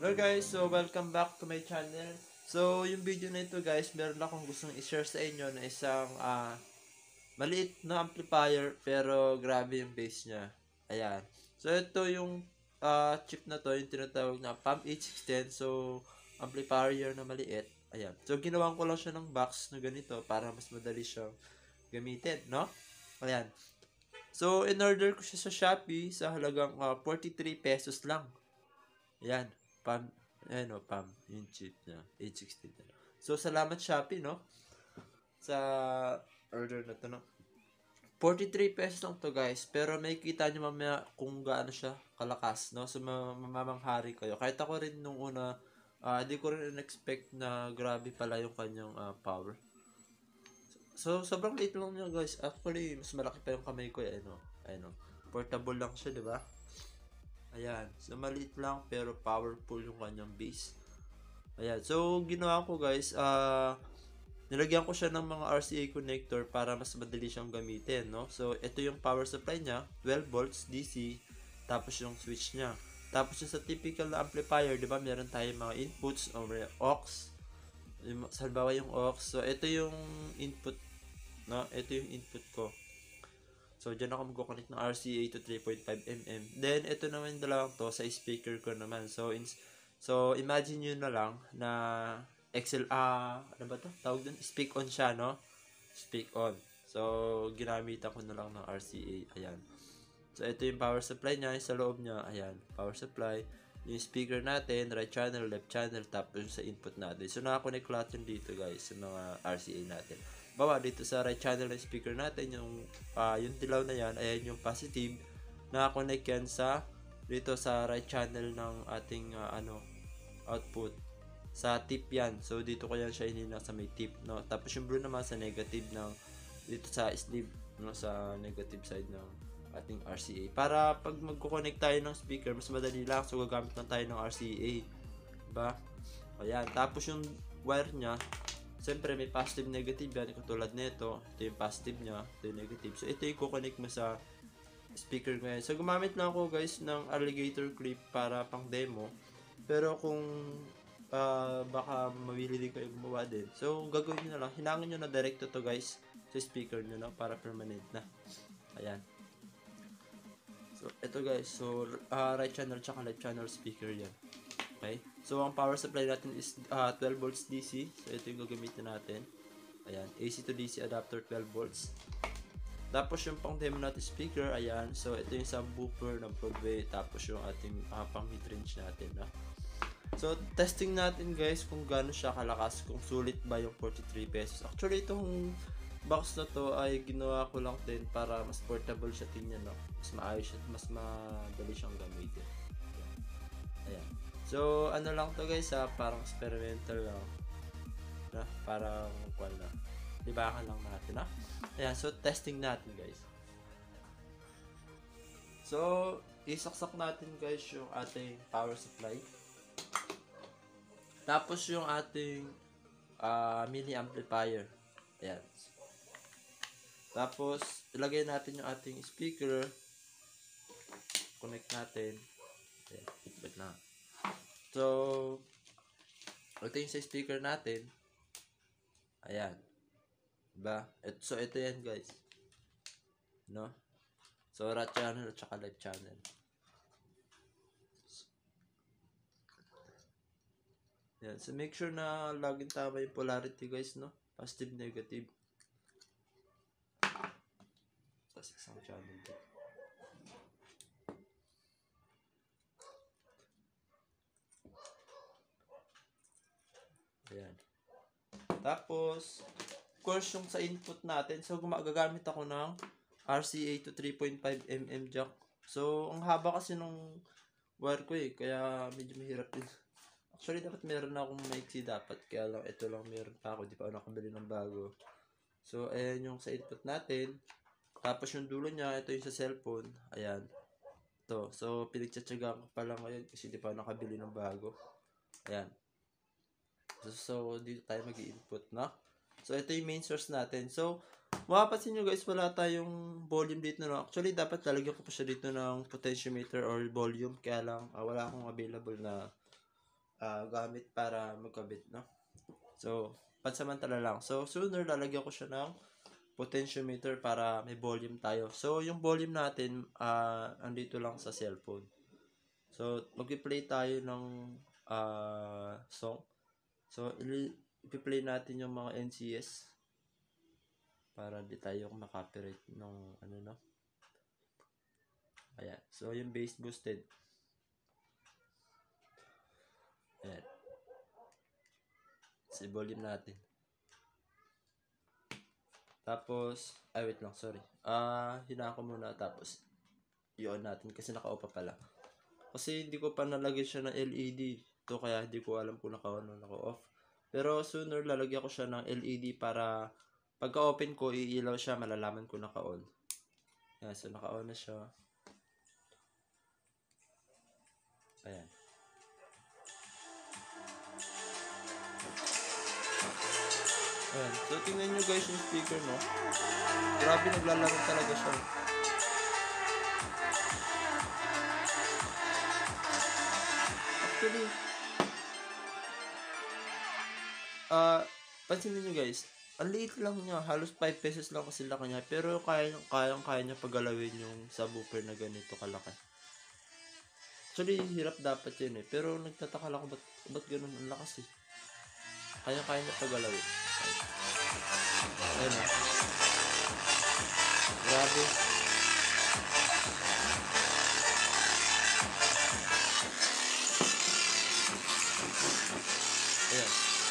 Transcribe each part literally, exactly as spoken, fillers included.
Hello guys, so welcome back to my channel. So yung video na ito guys, meron akong gustong i-share sa inyo na isang uh, maliit na amplifier pero grabe yung bass niya. Ayan. So ito yung uh, chip na to, yung tinatawag na PAM H six ten. So amplifier na maliit. Ayan. So ginawan ko lang siya ng box na ganito para mas madali siyang gamitin, no? Ayan. So in order ko siya sa Shopee sa halagang uh, forty-three pesos lang. Ayan. Pam, ano, Pam, yung chip niya, H sixteen. So, salamat Shopee, no? Sa order na to, no? forty-three pesos lang to, guys. Pero may kita nyo mamaya kung gaano siya kalakas, no? So, mamamanghari kayo. Kahit ako rin nung una, uh, di ko rin expect na grabe pala yung kanyang uh, power. So, sobrang liit lang niya, guys. Actually, mas malaki pa yung kamay ko, eh, no? Ayun, no? Portable lang siya, di ba? Ayan. So, maliit lang pero powerful yung kanyang bass. Ayan. So, ginawa ko guys, ah, uh, nilagyan ko siya ng mga R C A connector para mas madali siyang gamitin, no? So, ito yung power supply niya, twelve volts D C, tapos yung switch niya. Tapos yung sa typical na amplifier, di ba, meron tayong mga inputs or aux. Yung, halimbawa yung aux. So, ito yung input, no? Ito yung input ko. So, dyan ako mag-connect ng R C A to three point five millimeter. Then, ito naman yung dalawang to sa speaker ko naman. So, in, so imagine nyo na lang na X L, ah, uh, ano ba to? Tawag dun? Speak on siya, no? Speak on. So, ginamitan ko na lang ng R C A. Ayan. So, ito yung power supply niya. Sa loob niya, ayan. Power supply. Yung speaker natin, right channel, left channel, tapos sa input natin. So, nakakonect lahat yun dito, guys, sa mga R C A natin. Bawa dito sa right channel ng speaker natin, yung uh, yung dilaw na yan, ayan yung positive, naka-connect yan sa dito sa right channel ng ating uh, ano output sa tip yan. So dito ko yan siya ininang sa may tip, no? Tapos yung blue naman sa negative ng dito sa sleeve, no, sa negative side ng ating R C A. Para pag magko-connect tayo ng speaker, mas madali lang. So gagamit lang tayo ng R C A, diba? Ayan. Tapos yung wire nya, siyempre may positive negative yan, katulad nito. Ito yung positive nya, ito yung negative. So ito yung kukonek mo sa speaker ko yan. So gumamit lang ako guys ng alligator clip para pang demo. Pero kung uh, baka mawili din kayo gumawa din, so gagawin nyo na lang, hinangin nyo na direct to guys sa speaker nyo, no? Para permanent na. Ayan. So ito guys, so uh, right channel tsaka left channel speaker yan. Okay? So, ang power supply natin is uh, twelve volts D C. So, ito yung gagamitin natin. Ayan. A C to D C adapter, twelve volts. Tapos, yung pang demo natin speaker, ayan. So, ito yung subwoofer ng Broadway. Tapos, yung ating uh, pang mid-range natin. No? So, testing natin guys kung gaano siya kalakas. Kung sulit ba yung forty-three pesos. Actually, itong box na to ay ginawa ko lang din para mas portable siya tingnan. No? Mas maayos siya. Mas madali siyang gamitin. Ayan. Ayan. So, ano lang to guys ha, parang experimental lang. Na, parang, kwan na. Libakan lang natin ha. Ayan, so testing natin guys. So, isaksak natin guys yung ating power supply. Tapos yung ating uh, mini amplifier. Ayan. Tapos, ilagay natin yung ating speaker. Connect natin. Ayan, wait na. So, ito yung sa speaker natin. Ayan. Diba? So, ito yan guys. No? So, right channel at saka left channel. Ayan. So, make sure na laging tama yung polarity guys, no? Positive, negative. Tapos isang channel dito. Ayan. Tapos, of course, yung sa input natin, so gumagamit ako ng R C A to three point five millimeter jack. So, ang haba kasi nung wire ko eh, kaya medyo mahirap din. Actually, dapat meron na akong maiksi dapat, kaya lang ito lang meron pa ako, di pa ako nakabili ng bago. So, ayan yung sa input natin. Tapos yung dulo niya, ito yung sa cellphone. Ayan. Ito. So, pinagtsatsaga ko pa lang ngayon kasi di pa ako nakabili ng bago. Ayan. So, so dito tayo mag-i-input, no? So, ito yung main source natin. So, mapapansin nyo guys, wala tayong volume dito, no? Actually, dapat lalagyan ko pa siya dito ng potentiometer or volume. Kaya lang, uh, wala akong available na ah, gamit para magkabit, no? So, pansamantala lang. So, sooner lalagyan ko siya ng potentiometer para may volume tayo. So, yung volume natin, ah, andito lang sa cellphone. So, mag-play tayo ng ah, song. So, i-play natin yung mga N C S para di tayo makapirate ng ano, no? Ayan. So, yung bass boosted. Ayan. Si volume natin. Tapos, ay wait lang, sorry. Ah, hinaan ko muna tapos i-on natin kasi naka-off pa pala. Kasi hindi ko pa nalagyan siya ng L E D. Ito kaya hindi ko alam kung naka-on o naka-off. Pero sooner lalagyan ko siya ng L E D para pagka-open ko, iilaw siya, malalaman ko naka-on. Ayan, so naka-on na siya. Ayan. Ayan. So, tingnan nyo guys yung speaker, no? Grabe, naglalaro talaga siya. Actually, ah, uh, pansinin nyo guys, ang liit lang niya, halos five pesos lang kasi laki niya, pero kaya kayang kaya niya pagalawin yung subwoofer na ganito kalaki. Actually, hirap dapat yun eh, pero nagtataka lang ako ba't, ba't ganun ang lakas eh. Kaya kaya niya pagalawin. Ayun na. Grabe. Ayan.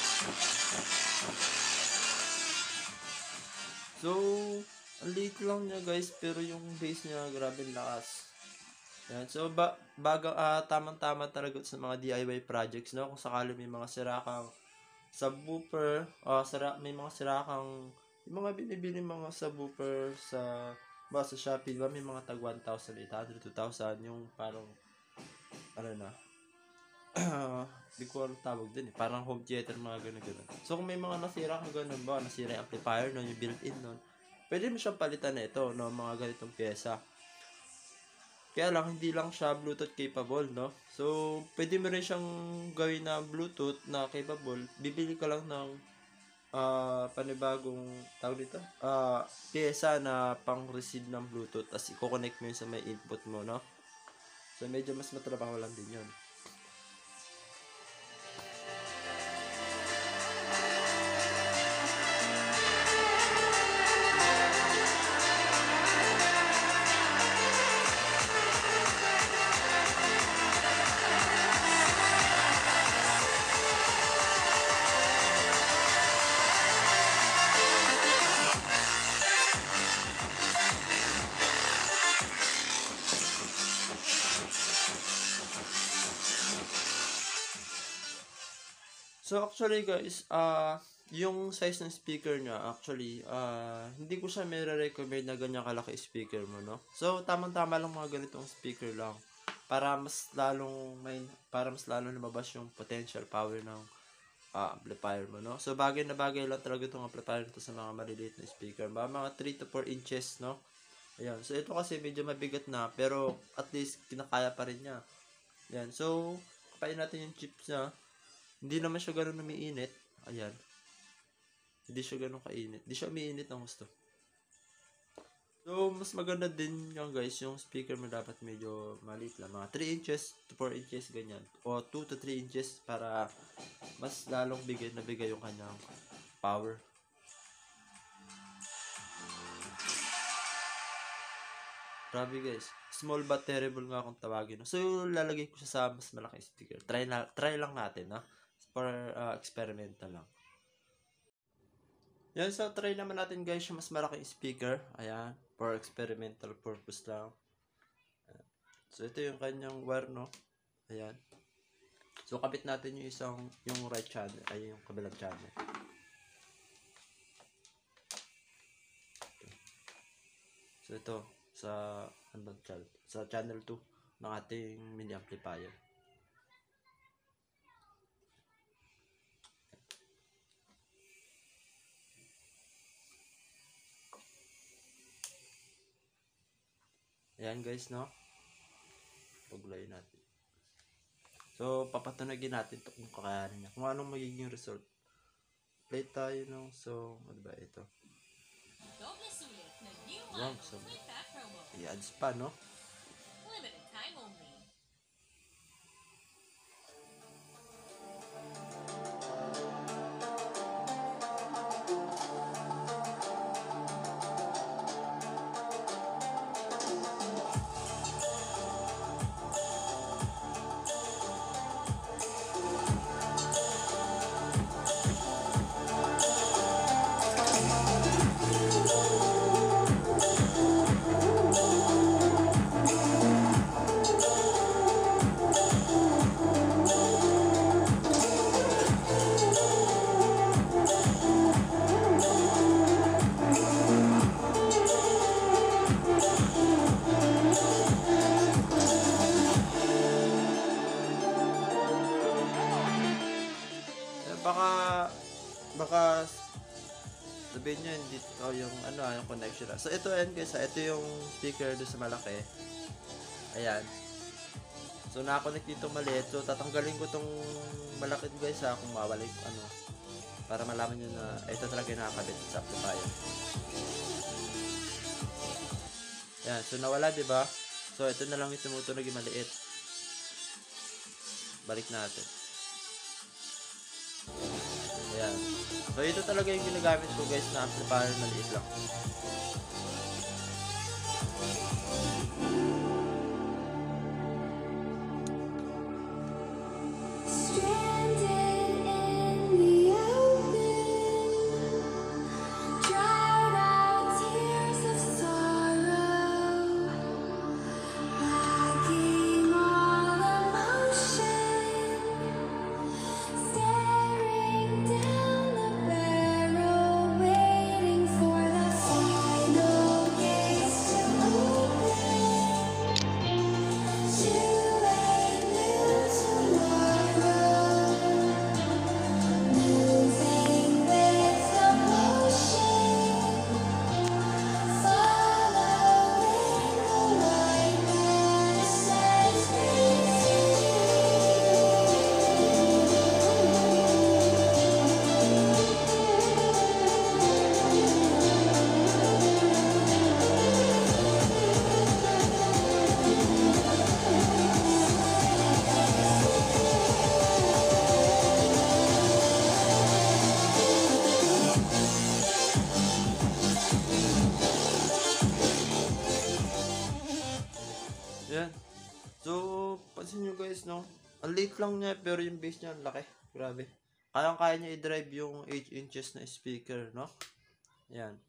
So, ang liit lang niya guys, pero yung bass niya, grabe lakas. Ayan. So, ba baga, uh, tamang-tama talaga sa mga D I Y projects, no? Kung sakali may mga sira kang subwoofer, uh, sira, may mga sira kang, yung mga binibili mga subwoofer sa, ba, sa Shopee, ba, may mga tag one thousand eight hundred, two thousand, yung parang, ano na, hindi ko alam tawag din eh. Parang home theater, mga ganun-ganun. So, kung may mga nasira kang ganun ba, nasira yung amplifier nun, yung built-in nun, pwede mo siyang palitan na ito, no, mga ganitong pyesa. Kaya lang, hindi lang siya Bluetooth capable, no? So, pwede mo rin siyang gawin na Bluetooth na capable. Bibili ka lang ng uh, panibagong, tawag dito, uh, pyesa na pang-receive ng Bluetooth. Tapos, i-connect mo yun sa may input mo, no? So, medyo mas matrabaho lang din yun. So actually guys, ah uh, yung size ng speaker niya actually uh, hindi ko siya may recommend na ganyan kalaki speaker mo, no? So tamang-tama lang mga ganitong speaker lang para mas lalong may para mas lalong lumabas yung potential power ng uh, amplifier mo, no? So bagay na bagay lang talaga itong amplifier nito sa mga maliliit na speaker. Ba mga three to four inches, no? Ayan. So ito kasi medyo mabigat na pero at least kinakaya pa rin niya. Ayan. So kapain natin yung chips niya. Hindi naman siya gano'n umiinit. Ayan. Hindi siya gano'n kainit. Hindi siya umiinit ng gusto. So, mas maganda din yung guys, yung speaker mo dapat medyo maliit lang. Mga three inches to four inches, ganyan. O two to three inches para mas lalong bigay na bigay yung kanyang power. Grabe guys. Small but terrible nga kung tawagin. So, lalagay ko siya sa mas malaking speaker. Try, na, try lang natin, no? For uh, experimental lang. Yan, so try naman natin guys yung mas malaking speaker. Ayan, for experimental purpose lang. Ayan. So ito yung kanyang wire, no? Ayan. So kabit natin yung isang, yung right channel, ay yung kabilang channel. So ito, sa, ano channel? Sa channel two ng ating mini amplifier. Ayan guys, no? Paglay natin. So, papatunagin natin to kung kakayanin niya. Kung anong magiging result. Play tayo ng song. Ano ba ito? Wrong song. I-ads pa, no? Baka, baka sabihin nyo hindi to yung ano ah, yung connection. So ito yan guys, ah, ito yung speaker doon sa malaki. Ayan. So nakakonect dito maliit. So tatanggalin ko tong malaki guys ha, kung mawala yung ano, para malaman nyo na ito talaga yung nakakabit sa amplifier. Ayan, so nawala diba? So ito na lang yung tumutunog yung maliit. Balik natin. Ayan. So, ito talaga yung ginagamit ko guys na amplifier, maliit lang. Yan. So, pansin nyo guys, no? Ang late lang niya, pero yung bass niya, ang laki. Grabe. Kayang-kaya niya i-drive yung eight inches na speaker, no? Yan.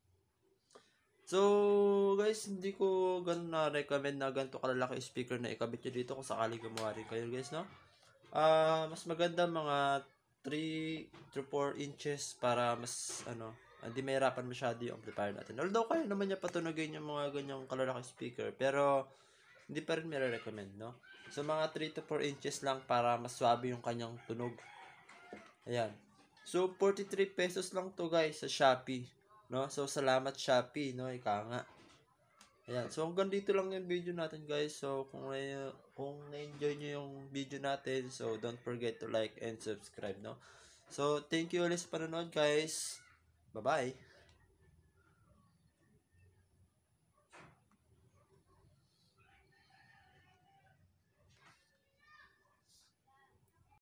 So, guys, hindi ko ganun na-recommend na ganito kalalaki speaker na ikabit nyo dito kung sakali gumawa rin kayo, guys, no? Ah, uh, mas maganda mga three to four inches para mas, ano, hindi mahirapan masyado yung amplifier natin. Although, kaya naman niya patunogin yung mga ganyang kalalaki speaker, pero hindi pa rin may-recommend, no? So, mga three to four inches lang para mas swabe yung kanyang tunog. Ayan. So, forty-three pesos lang to guys sa Shopee, no? So, salamat Shopee, no? Ika nga. Ayan. So, hanggang dito lang yung video natin guys. So, kung, uh, kung na-enjoy nyo yung video natin, so, don't forget to like and subscribe, no? So, thank you ulit sa panonood guys. Bye-bye.